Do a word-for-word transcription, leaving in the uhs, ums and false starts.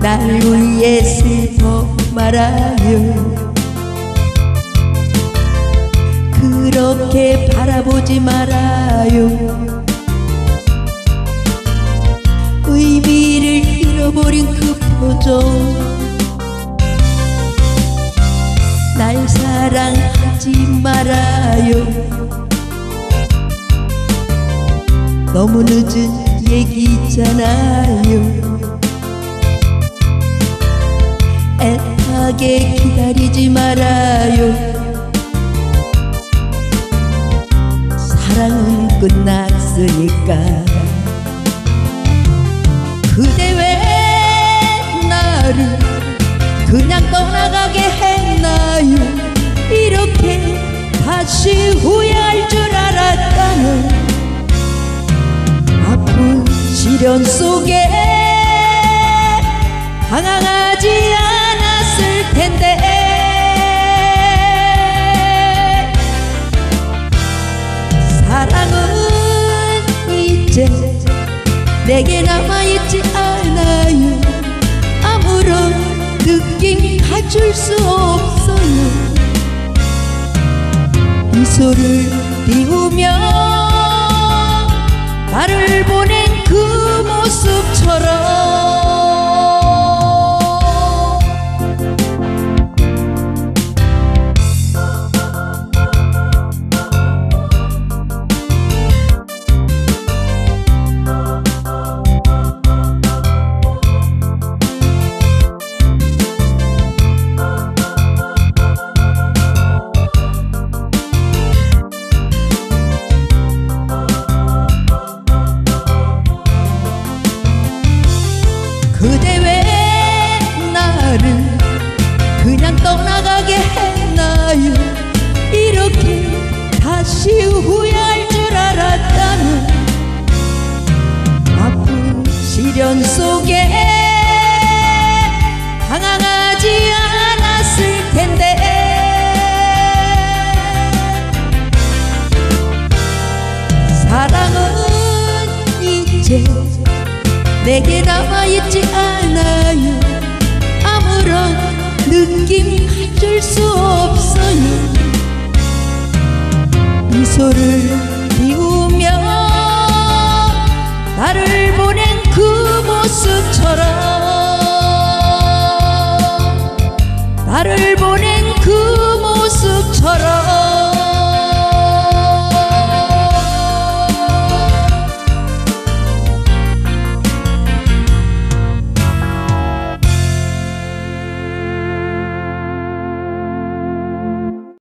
날 위해 슬퍼 말아요. 그렇게 바라보지 말아요. 의미를 잃어버린 그 표정, 날 사랑하지 말아요. 너무 늦은 얘기잖아요. 애타게 기다리지 말아요. 사랑은 끝났으니까. 그대 왜 나를 그냥 떠나가게 했나요? 이렇게 다시 후회할 줄 알았다면 아픈 시련 속에 방황하지 않았을 텐데. 사랑은 이제 내게 남아있지 않아요. 아무런 느낌 가질 수 없어요. 미소를 띄우며 나를 보낸 그 모습처럼. 그대 왜 나를 그냥 떠나가게 했나요? 이렇게 다시 후회할 줄 알았다면 아픈 시련 속에 방황하지 않았을 텐데. 사랑은 이제 내게 남아있지 않아요. 아무런 느낌 가질 수 없어요. 미소를 띄우며 나를 보낸 그 모습처럼, 나를 보낸 그 모습처럼.